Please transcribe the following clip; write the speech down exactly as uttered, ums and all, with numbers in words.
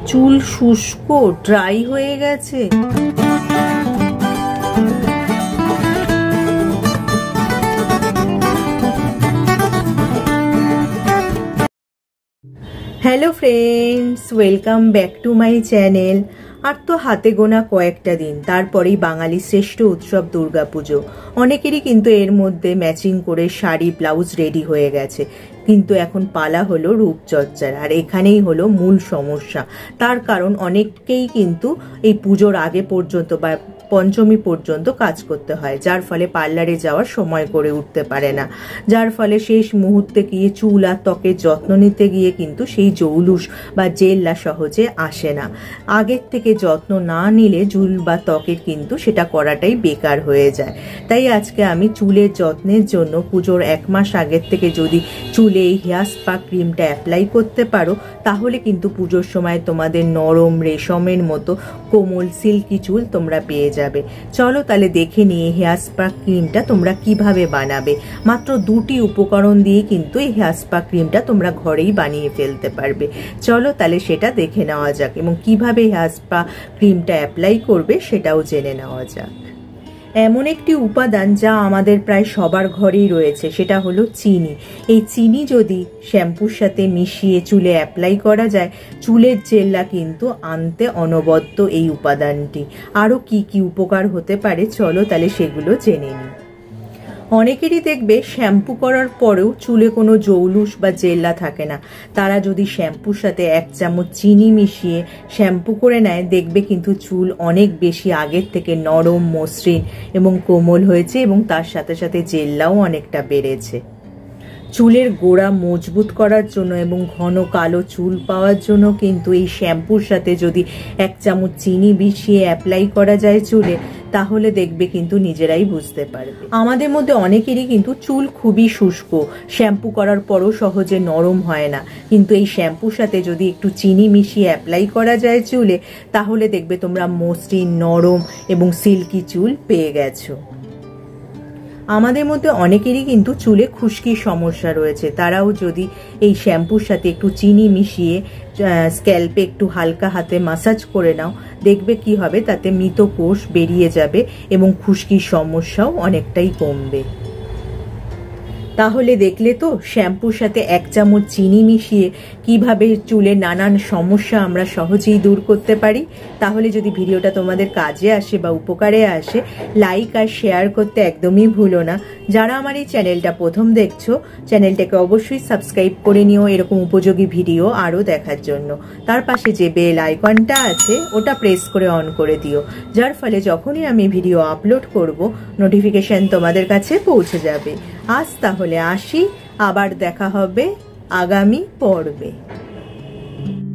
চুল শুষ্ক ড্রাই হয়ে গেছে। Hello friends, welcome back to my channel. আর তো হাতে গোনা কয়েকটা দিন, তারপরেই বাঙালির শ্রেষ্ঠ উৎসব দুর্গাপুজো। অনেকেরই কিন্তু এর মধ্যে ম্যাচিং করে শাড়ি ব্লাউজ রেডি হয়ে গেছে, কিন্তু এখন পালা হলো রূপচর্চার। আর এখানেই হলো মূল সমস্যা। তার কারণ অনেককেই কিন্তু এই পুজোর আগে পর্যন্ত বা পঞ্চমী পর্যন্ত কাজ করতে হয়, যার ফলে পার্লারে যাওয়ার সময় করে উঠতে পারে না, যার ফলে শেষ মুহূর্তে গিয়ে চুল আর ত্বকের যত্ন নিতে গিয়ে কিন্তু সেই জৌলুস বা জেল্লা সহজে আসে না। আগের থেকে যত্ন না নিলে চুল বা ত্বকের কিন্তু সেটা করাটাই বেকার হয়ে যায়। তাই আজকে আমি চুলের যত্নের জন্য পুজোর এক মাস আগের থেকে যদি চুলে এই হেয়ার স্পা ক্রিমটা অ্যাপ্লাই করতে পারো, তাহলে কিন্তু পুজোর সময় তোমাদের নরম রেশমের মতো কোমল সিল্কি চুল তোমরা পেয়ে যাবে। চলো তাহলে দেখে নিয়ে হেয়ার স্পা ক্রিমটা তোমরা কিভাবে বানাবে। মাত্র দুটি উপকরণ দিয়ে কিন্তু এই হেয়ার স্পা ক্রিমটা তোমরা ঘরেই বানিয়ে ফেলতে পারবে। চলো তাহলে সেটা দেখে নেওয়া যাক, এবং কিভাবে হেয়ার স্পা ক্রিমটা অ্যাপ্লাই করবে সেটাও জেনে নেওয়া যাক। এমন একটি উপাদান যা আমাদের প্রায় সবার ঘরেই রয়েছে, সেটা হলো চিনি। এই চিনি যদি শ্যাম্পুর সাথে মিশিয়ে চুলে অ্যাপ্লাই করা যায়, চুলের জেল্লা কিন্তু আনতে অনবদ্য এই উপাদানটি। আরও কি কি উপকার হতে পারে চলো তাহলে সেগুলো জেনে নিই। অনেকেরই দেখবে শ্যাম্পু করার পরেও চুলে কোনো জৌলুস বা জেল্লা থাকে না। তারা যদি শ্যাম্পুর সাথে এক চামচ চিনি মিশিয়ে শ্যাম্পু করে নেয়, দেখবে কিন্তু চুল অনেক বেশি আগের থেকে নরম, মসৃণ এবং কোমল হয়েছে, এবং তার সাথে সাথে জেল্লাও অনেকটা বেড়েছে। চুলের গোড়া মজবুত করার জন্য এবং ঘন কালো চুল পাওয়ার জন্য কিন্তু এই শ্যাম্পুর সাথে যদি এক চামচ চিনি মিশিয়ে অ্যাপ্লাই করা যায় চুলে, তাহলে দেখবে কিন্তু নিজেরাই বুঝতে পারবে। আমাদের মধ্যে অনেকেরই কিন্তু চুল খুবই শুষ্ক, শ্যাম্পু করার পরও সহজে নরম হয় না, কিন্তু এই শ্যাম্পুর সাথে যদি একটু চিনি মিশিয়ে অ্যাপ্লাই করা যায় চুলে, তাহলে দেখবে তোমরা মসৃণ, নরম এবং সিল্কি চুল পেয়ে গেছো। আমাদের মধ্যে অনেকেরই কিন্তু চুলে খুশকির সমস্যা রয়েছে। তারাও যদি এই শ্যাম্পুর সাথে একটু চিনি মিশিয়ে স্ক্যাল্পে একটু হালকা হাতে মাসাজ করে নাও, দেখবে কি হবে, তাতে মৃত কোষ বেরিয়ে যাবে এবং খুশকির সমস্যাও অনেকটাই কমবে। তাহলে দেখলে তো শ্যাম্পুর সাথে এক চামচ চিনি মিশিয়ে কিভাবে চুলের নানান সমস্যা আমরা সহজেই দূর করতে পারি। তাহলে যদি ভিডিওটা তোমাদের কাজে আসে বা উপকারে আসে, লাইক আর শেয়ার করতে একদমই ভুলো না। যারা আমার এই চ্যানেলটা প্রথম দেখছো, চ্যানেলটাকে অবশ্যই সাবস্ক্রাইব করে নিও এরকম উপযোগী ভিডিও আরও দেখার জন্য। তার পাশে যে বেল আইকনটা আছে ওটা প্রেস করে অন করে দিও, যার ফলে যখনই আমি ভিডিও আপলোড করব, নোটিফিকেশন তোমাদের কাছে পৌঁছে যাবে। আজ তাহলে আসি, আবার দেখা হবে আগামী পর্বে।